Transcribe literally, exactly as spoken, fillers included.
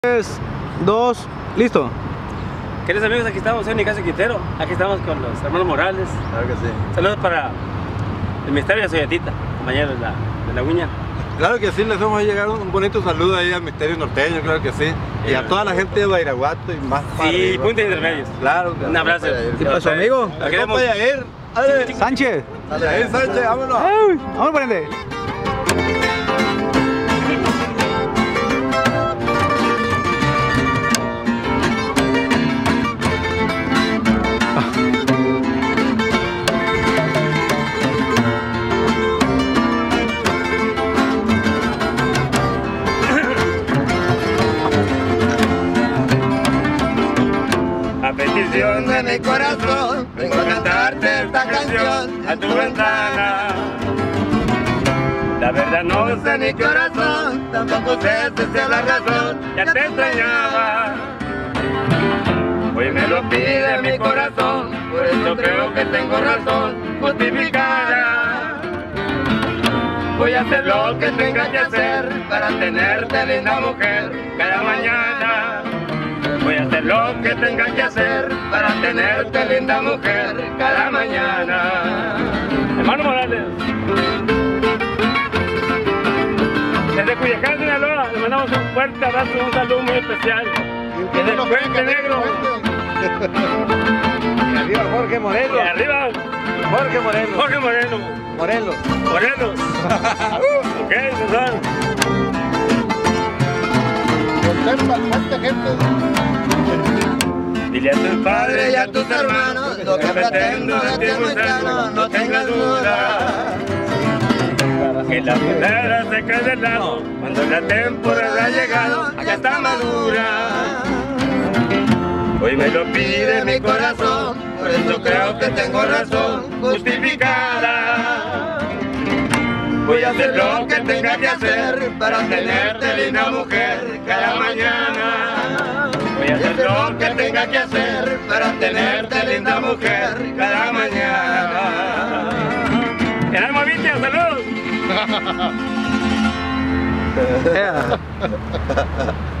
tres, dos, listo. Queridos amigos, aquí estamos en mi casa Quintero. Aquí estamos con los hermanos Morales. Claro que sí. Saludos para el misterio de Soyatita, compañero de la, de la uña. Claro que sí, les vamos a llegar un bonito saludo ahí al Misterio Norteño, claro que sí. Y a toda la gente de Badiraguato y más para Sí, arriba. puntos intermedios. Claro. Un abrazo. ¿Y para su amigo? Lo queremos. ir. Dale. Sánchez. Dale, ahí, Sánchez, vámonos. Ay, vamos por ende. A petición de mi corazón, vengo a cantarte esta canción a tu ventana. La verdad no sé ni qué corazón, tampoco sé si sea la razón, ya te extrañaba. Hoy me lo pide mi corazón, por eso creo que tengo razón justificada. Voy a hacer lo que tenga que hacer para tenerte linda mujer cada mañana. Voy a hacer lo que tenga que hacer para tenerte linda mujer cada mañana. Hermano Morales, desde Culiacán, Sinaloa, le mandamos un fuerte abrazo, un saludo muy especial. Desde el Puente Negro. Y arriba Jorge Moreno. Y arriba, Jorge Moreno. Jorge Moreno. Morelos. Morelos. Ok, César. ¿Cuánta gente? Dile a tus padres y a tus hermanos lo que pretendo de ti es muy sano, no tengas duda. Que la primera se cae del lado cuando la temporada ha llegado, ya está madura. Hoy me lo pide mi corazón, por eso creo que tengo razón justificada. Voy a hacer lo que tenga que hacer para tenerte linda mujer cada mañana. Voy a hacer lo que tenga que hacer para tenerte linda mujer cada mañana. El alma Vitia, saludos. Yeah.